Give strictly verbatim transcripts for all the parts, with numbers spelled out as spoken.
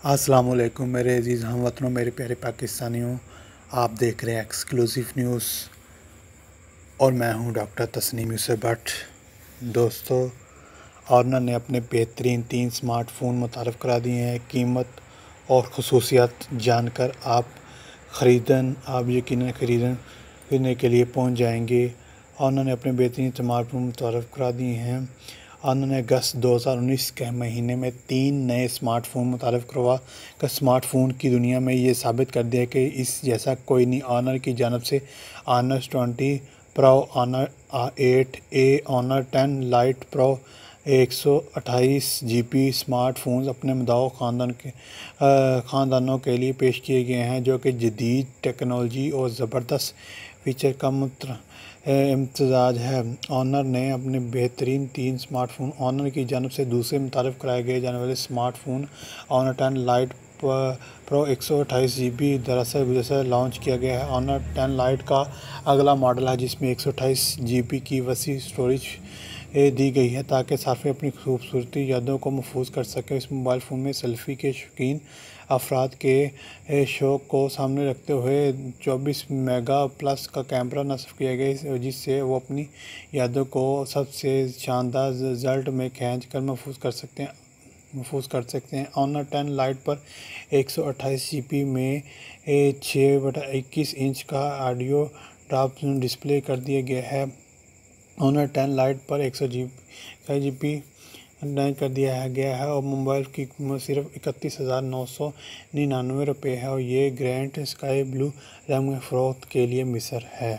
السلام علیکم میرے عزیز ہم وطنوں، میرے پیارے پاکستانیوں، آپ دیکھ رہے ہیں ایکسکلوزیو نیوز اور میں ہوں ڈاکٹر تسنیم یوسف بٹ۔ دوستو، آنر نے اپنے بہترین تین سمارٹ فون متعارف کرا دیے ہیں۔ قیمت اور خصوصیات جان کر آپ خریدن آپ یقیناً خریدن خریدنے کے لیے پہنچ جائیں گے۔ آنر نے اپنے بہترین سمارٹ فون متعارف کرا دیے ہیں۔ آنر نے اگست دو ہزار انیس کے مہینے میں تین نئے سمارٹ فون متعارف کروا کر سمارٹ فون کی دنیا میں یہ ثابت کر دیا کہ اس جیسا کوئی نہیں۔ آنر کی جانب سے Honor twenty pro, Honor eight A, Honor ten lite pro ایک سو اٹھائیس جی بی سمارٹ فونز اپنے مدعو خاندان کے خاندانوں کے لیے پیش کیے گئے ہیں، جو کہ جدید ٹیکنالوجی اور زبردست فیچر کا امتزاج ہے۔ آنر نے اپنے بہترین تین سمارٹ فون آنر کی جانب سے دوسرے متعارف کرائے گئے جانے والے smartphone Honor ten lite pro ایک سو اٹھائیس جی بی دراصل گزشتہ لانچ کیا گیا ہے۔ آنر ٹین لائٹ کا اگلا ماڈل ہے، جس میں ایک سو اٹھائیس جی بی کی وسیع اسٹوریج دی گئی ہے تاکہ صارفین اپنی خوبصورتی یادوں کو محفوظ کر سکیں۔ اس موبائل فون میں سیلفی کے شوقین افراد کے شوق کو سامنے رکھتے ہوئے چوبیس میگا پکسل کا کیمرہ نصب کیا گیا ہے، جس سے وہ اپنی یادوں کو سب سے شاندار رزلٹ میں کھینچ کر محفوظ کر سکتے ہیں محفوظ کر سکتے ہیں آنر ٹین لائٹ پر ایک سو اٹھائیس جی بی میں چھ بٹا اکیس انچ کا آڈیو ٹاپ ڈسپلے کر دیا گیا ہے۔ آنر ٹین لائٹ پر ایک سو جی بی کر دیا گیا ہے اور موبائل کی قیمت صرف اکتیس ہزار نو سو ننانوے روپے ہے اور یہ گرینڈ اسکائی بلو رنگ میں فروخت کے لیے میسر ہے۔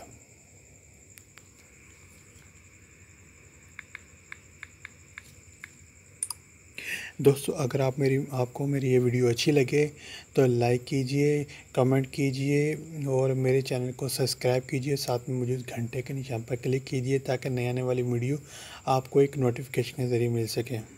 دوستو، اگر آپ میری آپ کو میری یہ ویڈیو اچھی لگے تو لائک کیجئے، کمنٹ کیجئے اور میرے چینل کو سبسکرائب کیجئے۔ ساتھ میں موجود گھنٹے کے نشان پر کلک کیجئے تاکہ نئے آنے والی ویڈیو آپ کو ایک نوٹیفیکیشن کے ذریعے مل سکے۔